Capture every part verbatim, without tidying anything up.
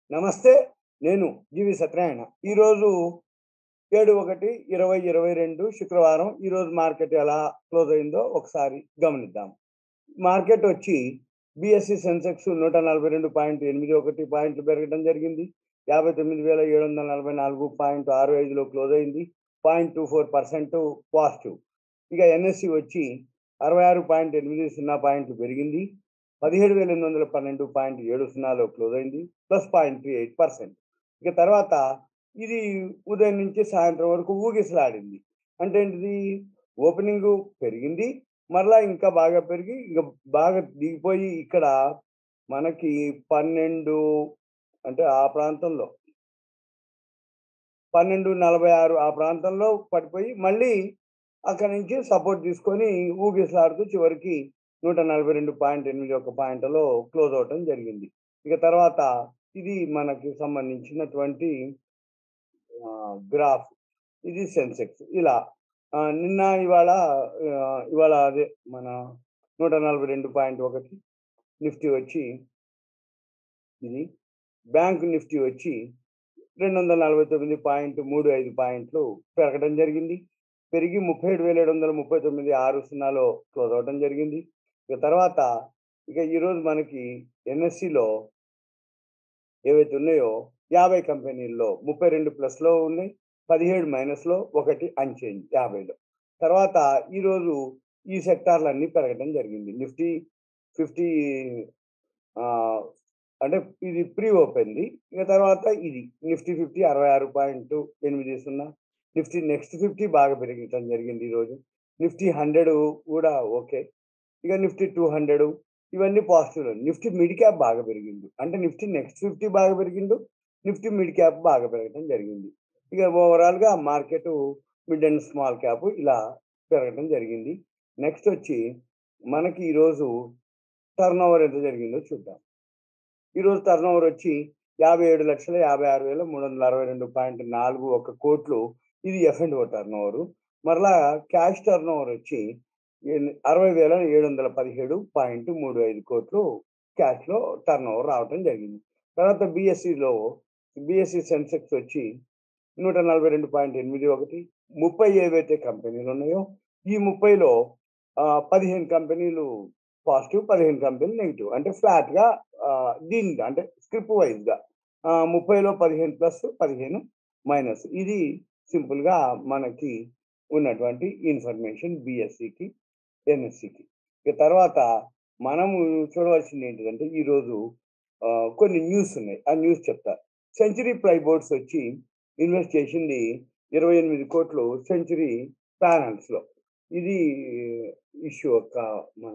నమస్తే. నేను జీవి సత్యనారాయణ. ఈరోజు ఏడు ఒకటి ఇరవై ఇరవై రెండు శుక్రవారం. ఈరోజు మార్కెట్ ఎలా క్లోజ్ అయిందో ఒకసారి గమనిద్దాం. మార్కెట్ వచ్చి బీఎస్‌ఈ సెన్సెక్స్ నూట నలభై రెండు పాయింట్ ఎనిమిది ఒకటి పాయింట్లు పెరగడం జరిగింది. యాభై తొమ్మిది వేల ఏడు వందల నలభై నాలుగు పాయింట్ ఆరు ఐదులో క్లోజ్ అయింది. zero పాయింట్ రెండు నాలుగు పర్సెంట్ పాజిటివ్. ఇక ఎన్ఎస్‌సి వచ్చి అరవై ఆరు పాయింట్ ఎనిమిది సున్నా పాయింట్లు పెరిగింది. పదిహేడు వేల ఎనిమిది వందల పన్నెండు పాయింట్ ఏడు సున్నాలో క్లోజ్ అయింది. ప్లస్ zero పాయింట్ మూడు ఎనిమిది పర్సెంట్. ఇక తర్వాత ఇది ఉదయం నుంచి సాయంత్రం వరకు ఊగిసలాడింది. అంటే ఏంటిది? ఓపెనింగు పెరిగింది. మరలా ఇంకా బాగా పెరిగి ఇక బాగా దిగిపోయి ఇక్కడ మనకి పన్నెండు అంటే ఆ ప్రాంతంలో పన్నెండు నలభై ఆరు ఆ ప్రాంతంలో పడిపోయి మళ్ళీ అక్కడి నుంచి సపోర్ట్ తీసుకొని ఊగిసలాడుతూ చివరికి నూట నలభై రెండు పాయింట్ ఎనిమిది ఒక పాయింట్‌లో క్లోజ్ అవ్వటం జరిగింది. ఇక తర్వాత ఇది మనకి సంబంధించినటువంటి ఆహ్, గ్రాఫ్. ఇది సెన్సెక్స్. ఇలా ఆహ్, నిన్న ఇవాళ ఆహ్, ఇవాళ అదే మన నూట నలభై రెండు పాయింట్ ఒకటి నిఫ్టీ వచ్చి ఇది. బ్యాంక్ నిఫ్టీ వచ్చి రెండు వందల నలభై తొమ్మిది పాయింట్ మూడు ఐదు పాయింట్లు పెరగడం జరిగింది. పెరిగి ముప్పై ఏడు వేల ఏడు వందల ముప్పై తొమ్మిది పాయింట్ ఆరు సున్నాలో క్లోజ్ అవ్వడం జరిగింది. ఇక తర్వాత ఇక ఈరోజు మనకి ఎన్ఎస్సిలో ఏవైతే ఉన్నాయో యాభై కంపెనీల్లో ముప్పై రెండు ప్లస్‌లో ఉన్నాయి. పదిహేడు మైనస్‌లో, ఒకటి అన్‌చేంజ్ యాభైలో. తర్వాత ఈరోజు ఈ సెక్టార్‌లన్నీ పెరగడం జరిగింది. నిఫ్టీ యాభై ఆహ్, అంటే ఇది ప్రీ ఓపెన్‌ది. ఇక తర్వాత ఇది నిఫ్టీ యాభై అరవై ఆరు పాయింట్ ఎనిమిది సున్నా. నిఫ్టీ నెక్స్ట్ యాభై బాగా పెరగటం జరిగింది ఈరోజు. నిఫ్టీ వంద కూడా ఓకే. ఇక నిఫ్టీ రెండు వందలు ఇవన్నీ పాజిటివ్‌లో. నిఫ్టీ మిడ్ క్యాప్ బాగా పెరిగింది. అంటే నిఫ్టీ నెక్స్ట్ యాభై బాగా పెరిగిండు. నిఫ్టీ మిడ్ క్యాప్ బాగా పెరగడం జరిగింది. ఇక ఓవరాల్‌గా market mid and small cap ఇలా పెరగడం జరిగింది. నెక్స్ట్ వచ్చి మనకి ఈరోజు టర్నోవర్ ఎంత జరిగిందో చూద్దాం. ఈరోజు టర్నోవర్ వచ్చి యాభై ఏడు లక్షల యాభై ఆరు వేల మూడు వందల అరవై రెండు పాయింట్ నాలుగు ఒక కోట్లు. ఇది ఎఫ్ అండ్ ఓ టర్నోవరు. మరలా క్యాష్ టర్నోవర్ వచ్చి ఎన్ అరవై వేల ఏడు వందల పదిహేడు పాయింట్ మూడు ఐదు కోట్లు క్యాష్‌లో టర్నోవర్ రావటం జరిగింది. తర్వాత బీఎస్‌ఈలో బీఎస్‌ఈ సెన్సెక్స్ వచ్చి నూట నలభై రెండు పాయింట్ ఎనిమిది ఒకటి ముప్పై ఏవైతే కంపెనీలు ఉన్నాయో ఈ ముప్పైలో ఆహ్, పదిహేను కంపెనీలు పాజిటివ్, పదిహేను కంపెనీలు నెగెటివ్. అంటే ఫ్లాట్‌గా ఆహ్, దీని అంటే స్క్రిప్ వైస్‌గా ఆహ్, ముప్పైలో పదిహేను ప్లస్, పదిహేను మైనస్. ఇది సింపుల్‌గా మనకి ఉన్నటువంటి ఇన్ఫర్మేషన్ బీఎస్‌ఈకి, ఎన్ఎస్‌సికి. ఇక తర్వాత మనము చూడవలసింది ఏంటిదంటే ఈరోజు ఆహ్, కొన్ని న్యూస్ ఉన్నాయి. ఆ న్యూస్ చెప్తా. సెంచరీ ప్లైబోర్డ్స్ వచ్చి ఇన్వెస్ట్ చేసింది ఇరవై ఎనిమిది కోట్లు సెంచరీ ప్యానెల్స్‌లో. ఇది ఇష్యూ యొక్క మన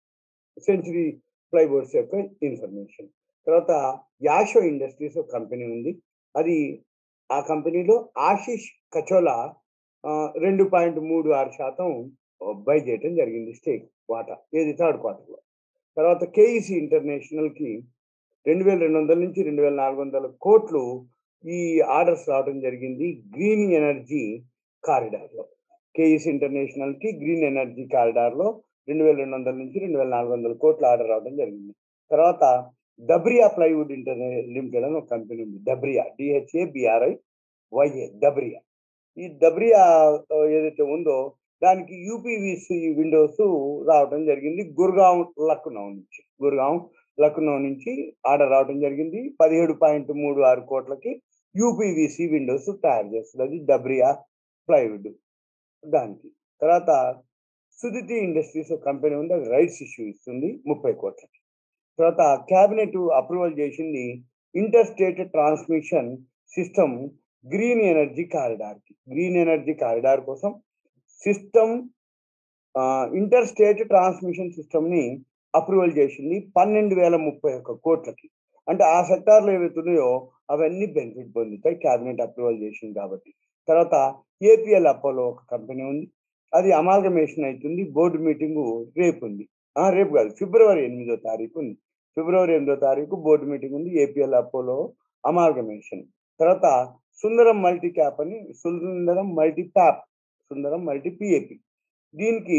సెంచరీ ప్లైబోర్డ్స్ యొక్క ఇన్ఫర్మేషన్. తర్వాత యాషో ఇండస్ట్రీస్ ఒక కంపెనీ ఉంది. అది ఆ కంపెనీలో ఆశీష్ కచోలా ఆహ్, రెండు పాయింట్ మూడు ఆరు శాతం బై చేయటం జరిగింది స్టేక్ వాటా. ఏది థర్డ్ క్వార్టర్‌లో. తర్వాత కేఈసీ ఇంటర్నేషనల్‌కి రెండు వేల రెండు వందల నుంచి రెండు వేల నాలుగు వందల కోట్లు ఈ ఆర్డర్స్ రావడం జరిగింది. గ్రీన్ ఎనర్జీ కారిడార్‌లో. కేఈసీ ఇంటర్నేషనల్‌కి గ్రీన్ ఎనర్జీ కారిడార్‌లో రెండు వేల రెండు వందల నుంచి రెండు వేల నాలుగు వందల కోట్ల ఆర్డర్ రావడం జరిగింది. తర్వాత దబ్రియా ప్లైవుడ్ ఇంటర్ లిమిటెడ్ అని ఒక కంపెనీ ఉంది. దబ్రియా డీహెచ్ఏబీఆర్ఐ వైఏ దబ్రియా. ఈ దబ్రియా ఆహ్, ఏదైతే ఉందో దానికి యూపీవీసీ విండోస్ రావడం జరిగింది. గుర్‌గావ్, లక్నో నుంచి. గుర్‌గావ్, లక్నో నుంచి ఆర్డర్ రావడం జరిగింది. పదిహేడు పాయింట్ మూడు ఆరు కోట్లకి యూపీవీసీ విండోస్ తయారు చేస్తది. అది దబ్రియా ప్లైవుడ్ దానికి. తర్వాత సుదితి ఇండస్ట్రీస్ ఒక కంపెనీ ఉంది. అది రైట్స్ ఇష్యూ ఇస్తుంది ముప్పై కోట్లకి. తర్వాత క్యాబినెట్ అప్రూవల్ చేసింది inter state transmission system green energy కారిడార్‌కి. గ్రీన్ ఎనర్జీ కారిడార్ కోసం system ah, inter state transmission సిస్టమ్‌ని అప్రూవల్ చేసింది పన్నెండు వేల ముప్పై ఒక్క కోట్లకి. అంటే ఆ సెక్టార్‌లో ఏవైతే ఉన్నాయో అవన్నీ బెనిఫిట్ పొందుతాయి. క్యాబినెట్ అప్రూవల్ చేసింది కాబట్టి. తర్వాత ఏపీఎల్ అపోలో ఒక కంపెనీ ఉంది. అది అమాల్గమేషన్ అయితుంది. బోర్డ్ మీటింగు రేపుంది. ఆ! రేపు కాదు. ఫిబ్రవరి ఎనిమిదో తారీఖు ఉంది. ఫిబ్రవరి ఎనిమిదో తారీఖు బోర్డ్ మీటింగ్ ఉంది. APL Apollo amalgamation. తర్వాత సుందరం మల్టీ క్యాప్ అని Sundaram multi cap, Sundaram multi PAP. దీనికి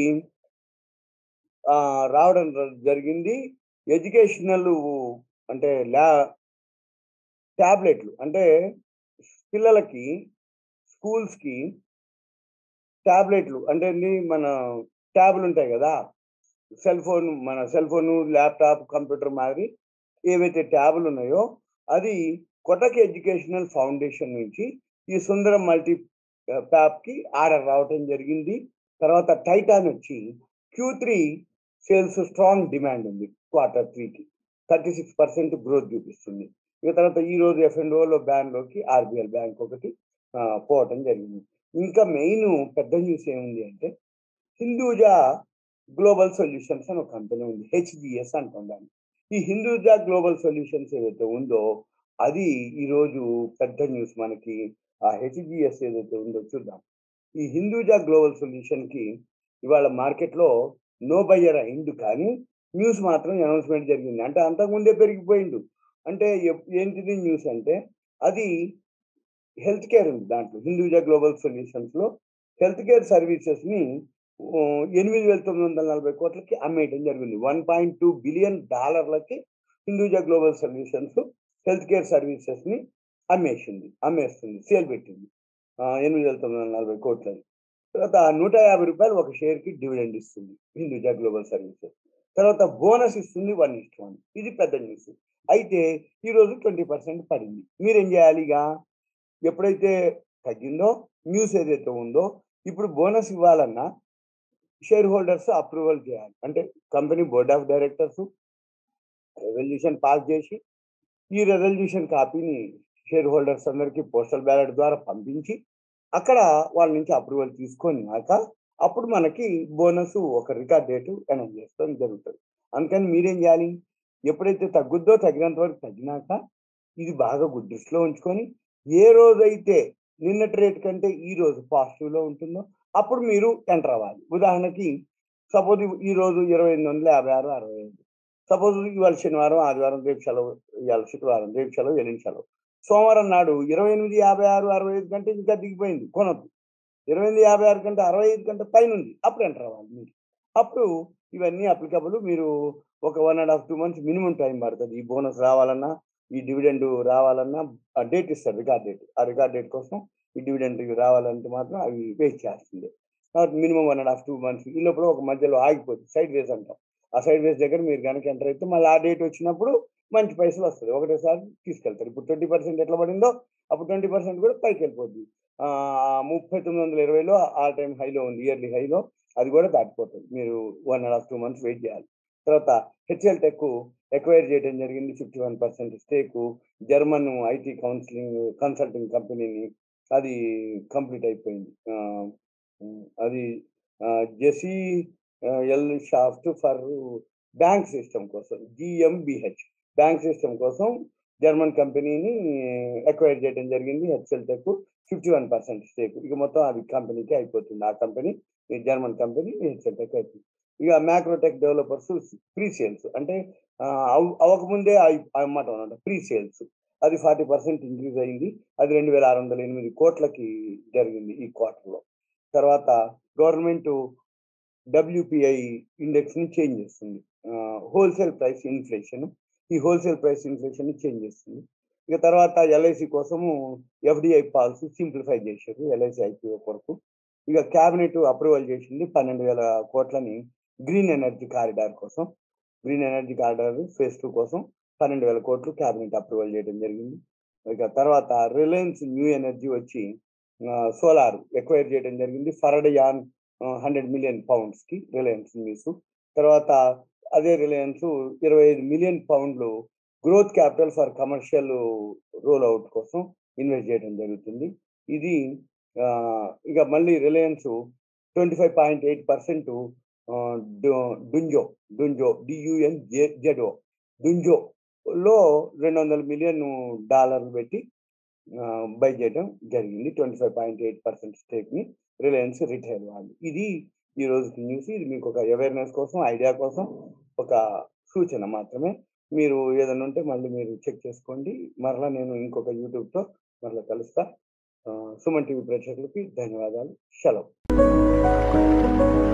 ఆహ్, రావడం ర జరిగింది. ఎడ్యుకేషనల్ అంటే ల్యా టాబ్లెట్లు అంటే పిల్లలకి స్కూల్స్‌కి టాబ్లెట్లు అంటే అండి మన ట్యాబ్‌లుంటాయి గదా! సెల్ ఫోన్ మన సెల్ ఫోను, ల్యాప్‌టాప్, కంప్యూటర్ మాదిరి ఏవైతే ట్యాబులున్నాయో, అది కొటక్ ఎడ్యుకేషనల్ ఫౌండేషన్ నుంచి ఈ సుందరం మల్టీ ఆహ్, ప్యాప్‌కి ఆర్డర్ రావటం జరిగింది. తర్వాత టైటాన్ వచ్చి Q three sales strong demand ఉంది. క్వార్టర్ త్రీకి ముప్పై ఆరు శాతం గ్రోత్ చూపిస్తుంది. ఇక తర్వాత ఈరోజు ఎఫ్ అండ్ ఓలో బ్యాన్‌లోకి ఆర్‌బీఎల్ బ్యాంక్ ఒకటి ఆహ్, పోవటం జరిగింది. ఇంకా మెయిను పెద్ద న్యూస్ ఏముంది అంటే హిందూజా గ్లోబల్ సొల్యూషన్స్ అని ఒక కంపెనీ ఉంది. హెచ్‌జిఎస్ అంటాం దాన్ని. ఈ హిందూజా గ్లోబల్ సొల్యూషన్స్ ఏదైతే ఉందో, అది ఈరోజు పెద్ద న్యూస్ మనకి. ఆ హెచ్‌జిఎస్ ఏదైతే ఉందో చూద్దాం. ఈ హిందూజా గ్లోబల్ సొల్యూషన్‌కి ఇవాళ మార్కెట్‌లో నో బయ్యర్ అయిండు కానీ, న్యూస్ మాత్రం అనౌన్స్‌మెంట్ జరిగింది. అంటే అంతకుముందే పెరిగిపోయిండు. అంటే ఎప్ ఏంటిది న్యూస్ అంటే, అది హెల్త్ కేర్ ఉంది దాంట్లో. హిందూజా గ్లోబల్ సొల్యూషన్స్‌లో హెల్త్ కేర్ సర్వీసెస్‌ని ఆహ్, ఎనిమిది వేల తొమ్మిది వందల నలభై కోట్లకి అమ్మేయటం జరిగింది. ఒకటి పాయింట్ రెండు బిలియన్ డాలర్లకి Hinduja global solutions health care సర్వీసెస్‌ని అమ్మేసింది. అమ్మేస్తుంది. సేల్ పెట్టింది. ఆహ్, ఎనిమిది వేల తొమ్మిది వందల నలభై కోట్లని. తర్వాత రూ. నూట యాభై ఒక షేర్‌కి డివిడెండ్ ఇస్తుంది హిందూజా గ్లోబల్ సర్వీసెస్. తర్వాత బోనస్ ఇస్తుంది ఒకటి:ఒకటి. ఇది పెద్ద న్యూస్. అయితే ఈరోజు ఇరవై శాతం పడింది. మీరేం చేయాలి ఇగ? ఎప్పుడైతే తగ్గిందో న్యూస్ ఏదైతే ఉందో, ఇప్పుడు బోనస్ ఇవ్వాలన్నా షేర్ హోల్డర్స్ అప్రూవల్ చేయాలి. అంటే company board of directors resolution pass చేసి, ఈ రెజల్యూషన్ కాపీని షేర్ హోల్డర్స్ అందరికి పోస్టల్ బ్యాలెట్ ద్వారా పంపించి, అక్కడ వాళ్ళ నుంచి అప్రూవల్ తీసుకొన్నాక, అప్పుడు మనకి బోనస్ ఒక రికార్డ్ డేట్ అనౌన్స్ చేస్తాం జరుగుతది. అందుకని మీరేం చేయాలి? ఎప్పుడైతే తగ్గుద్దో తగినంత వరకు తగ్గినాక, ఇది బాగా గు దృష్టిలో ఉంచుకొని, ఏ రోజైతే నిన్నటి రేట్ కంటే ఈ రోజు పాజిటివ్‌లో ఉంటుందో, అప్పుడు మీరు ఎంటర్ అవ్వాలి. ఉదాహరణకి సపోజ్ ఈరోజు ఇరవై ఎనిమిది వందల యాభై ఆరు, అరవై ఐదు సపోజ్ ఇవాళ శనివారం, ఆదివారం, రేపు సెలవు, ఇయాల శుక్రవారం, రేపు సెలవు, ఎల్లుండి సెలవు. సోమవారం నాడు ఇరవై ఎనిమిది యాభై ఆరు, అరవై ఐదు కంటే ఇంకా దిగిపోయింది కొనొద్దు. ఇరవై ఎనిమిది యాభై ఆరు కంటే అరవై ఐదు కంటే పైనుంది. అప్పుడు ఎంటర్ అవ్వాలి మీరు. అప్పుడు ఇవన్నీ అప్లికబుల్. మీరు ఒక ఒకటి ½ రెండు మంత్స్ మినిమమ్ టైమ్ పడతది. ఈ బోనస్ రావాలన్నా, ఈ డివిడెండ్ రావాలన్నా ఆ డేట్ ఇస్తారు రికార్డ్ డేట్. ఆ రికార్డ్ డేట్ కోసం ఈ డివిడెండ్ రావాలంటే మాత్రం అవి వెయిట్ చేయాల్సిందే. కాబట్టి మినిమమ్ ఒకటి ½ రెండు మంత్స్. ఈ లోపల ఒక మధ్యలో ఆగిపోద్ది. సైడ్ వేస్ అంటాం. ఆ సైడ్ వేస్ దగ్గర మీరు గనక ఎంటర్ అయితే మళ్ళీ ఆ డేట్ వచ్చినప్పుడు మంచి పైసలొస్తది. ఒకటేసారి తీసుకెళ్తారు. ఇప్పుడు ఇరవై శాతం ఎట్లా పడిందో అప్పుడు ఇరవై శాతం కూడా పైకెళ్ళిపోద్ది. ఆహ్, ముప్పై తొమ్మిది వందల ఇరవైలో ఆల్ టైమ్ హైలో ఉంది. ఇయర్లీ హైలో అది కూడా దాటిపోతది. మీరు ఒకటి ½ రెండు మంత్స్ వెయిట్ చేయాలి. తర్వాత హెచ్ఎల్ టెక్ ఎక్వైర్ చేయడం జరిగింది. యాభై ఒక్క శాతం stake German IT counselling consulting కంపెనీని అది కంప్లీట్ అయిపోయింది. ఆహ్, హ్మ్. అది ఆహ్, జెసి ఆహ్, ఎల్ షాఫ్ట్ ఫర్ బ్యాంక్ సిస్టమ్ కోసం జీఎంబీహెచ్ బ్యాంక్ సిస్టమ్ కోసం జర్మన్ కంపెనీని ఎక్వైర్ చేయడం జరిగింది. హెచ్ఎల్ టెక్ యాభై ఒక్క శాతం స్టేక్. ఇక మొత్తం అది కంపెనీకే అయిపోతుంది. ఆ కంపెనీ ఈ జర్మన్ కంపెనీ హెచ్ఎల్ టెక్ అయిపోతుంది. ఇక మ్యాక్రోటెక్ డెవలపర్స్ ప్రీ సేల్స్ అంటే ఆహ్, అవ్ అవ్వకముందే అయి అమ్మటం అన్నమాట. ప్రీ సేల్స్ అది నలభై శాతం ఇంక్రీజ్ అయింది. అది రెండు వేల ఆరు వందల ఎనిమిది కోట్లకి జరిగింది ఈ క్వార్టర్‌లో. తర్వాత గవర్నమెంట్ డబ్ల్యూపీఐ ఇండెక్స్‌ని చేంజ్ చేస్తుంది. ఆహ్, హోల్‌సేల్ ప్రైస్ ఇన్‌ఫ్లేషన్. ఈ హోల్‌సేల్ ప్రైస్ ఇన్‌ఫ్లేషన్‌ని చేంజ్ చేస్తుంది. ఇక తర్వాత ఎల్ఐసి కోసము ఎఫ్‌డిఐ పాలసీ సింప్లిఫై చేశారు. ఎల్ఐసి ఐపీఓ కొరకు. ఇక క్యాబినెట్ అప్రూవల్ చేసింది పన్నెండు వేల కోట్లని గ్రీన్ ఎనర్జీ కారిడార్ కోసం. Green energy corridor phase two కోసం పన్నెండు వేల కోట్లు క్యాబినెట్ అప్రూవల్ చేయడం జరిగింది. ఇక తర్వాత రిలయన్స్ న్యూ ఎనర్జీ వచ్చి ఆహ్, సోలార్ ఎక్వైర్ చేయడం జరిగింది. ఫరడయాన్ ఆహ్, వంద మిలియన్ పౌండ్స్‌కి రిలయన్స్ న్యూస్. తర్వాత అదే రిలయన్స్ ఇరవై ఐదు మిలియన్ పౌండ్లు growth capital for commercial roll out కోసం ఇన్వెస్ట్ చేయడం జరుగుతుంది. ఇది ఆహ్, ఇక మళ్ళీ రిలయన్స్ ఇరవై ఐదు పాయింట్ ఎనిమిది శాతం ఆహ్, డు డుంజో డుంజో డియుఎన్‌జె జెడ్‌ఓ డుంజోలో రెండు వందల మిలియన్ డాలర్లు పెట్టి ఆహ్, బై చేయడం జరిగింది. ఇరవై ఐదు పాయింట్ ఎనిమిది శాతం స్టేక్‌ని రిలయన్స్ రిటైల్ వాళ్ళు. ఇది ఈ రోజుకి న్యూస్. ఇది మీకు ఒక అవేర్‌నెస్ కోసం, ఐడియా కోసం ఒక సూచన మాత్రమే. మీరు ఏదైనా ఉంటే మళ్ళీ మీరు చెక్ చేసుకోండి. మరలా నేను ఇంకొక యూట్యూబ్‌తో మరలా కలుస్తా. ఆహ్, సుమన్ టీవీ ప్రేక్షకులకి ధన్యవాదాలు. సెలవు.